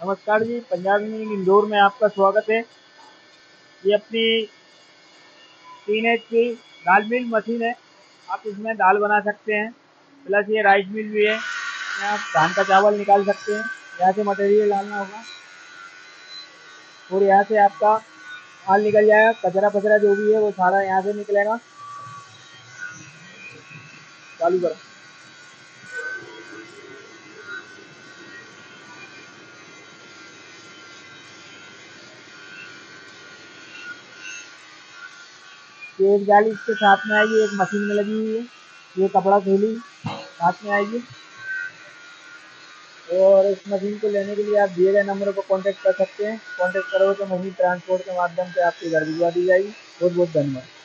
नमस्कार जी, पंजाब मिल्क इंदौर में आपका स्वागत है। ये अपनी 3 HP दाल मिल मशीन है। आप इसमें दाल बना सकते हैं, प्लस ये राइस मिल भी है। इसमें आप धान का चावल निकाल सकते हैं। यहाँ से मटेरियल डालना होगा और यहाँ से आपका माल निकल जाएगा। कचरा फचरा जो भी है वो सारा यहाँ से निकलेगा। चालू करो। ये एक जाली इसके साथ में आएगी, एक मशीन में लगी हुई है। ये कपड़ा थैली साथ में आएगी। और इस मशीन को लेने के लिए आप दिए गए नंबरों पर कांटेक्ट कर सकते हैं। कांटेक्ट करोगे तो मशीन ट्रांसपोर्ट के माध्यम से आपके घर भिजवा दी जाएगी। बहुत बहुत धन्यवाद।